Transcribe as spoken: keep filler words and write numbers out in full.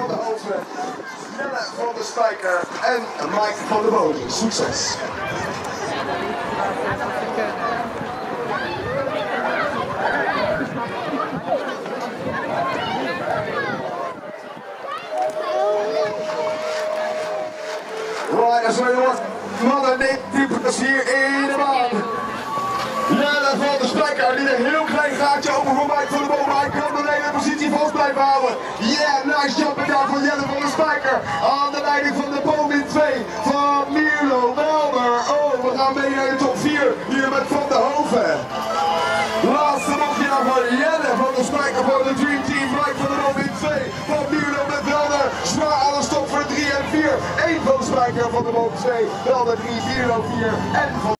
van de Hoven, Jelle van de Spijker en Mike van de Boven. Succes! Right, en zo jongens, mannen, dit types hier in de baan. Jelle van de Spijker, die een heel klein gaatje open voor Mike van de Boven. Hij kan de hele positie vast blijven houden. Yeah, nice jumping daar van Jelle van de Spijker. Aan de leiding van de Boven twee van Mierlo Welder. Oh, we gaan mee naar de top vier hier met Van de Hoven. Laatste bochtje dan van Jelle van de Spijker voor de Dream Team. Mike van de Boven twee van Mierlo met Welder. Zwaar aan de stop voor drie en vier. één van de Spijker van de Boven twee. Welder drie, Mierlo vier en van